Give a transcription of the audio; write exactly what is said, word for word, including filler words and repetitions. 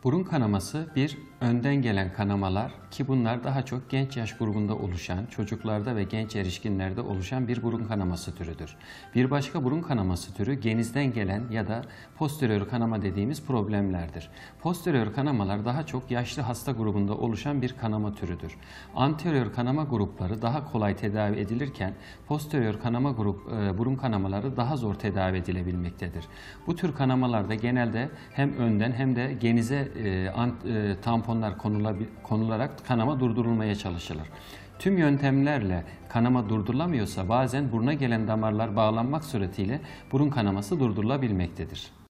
Burun kanaması bir önden gelen kanamalar ki bunlar daha çok genç yaş grubunda oluşan, çocuklarda ve genç erişkinlerde oluşan bir burun kanaması türüdür. Bir başka burun kanaması türü genizden gelen ya da posterior kanama dediğimiz problemlerdir. Posterior kanamalar daha çok yaşlı hasta grubunda oluşan bir kanama türüdür. Anterior kanama grupları daha kolay tedavi edilirken posterior kanama grup e, burun kanamaları daha zor tedavi edilebilmektedir. Bu tür kanamalarda genelde hem önden hem de genize e, ant, e, tamponlar konularak kanama durdurulmaya çalışılır. Tüm yöntemlerle kanama durdurulamıyorsa bazen buruna gelen damarlar bağlanmak suretiyle burun kanaması durdurulabilmektedir.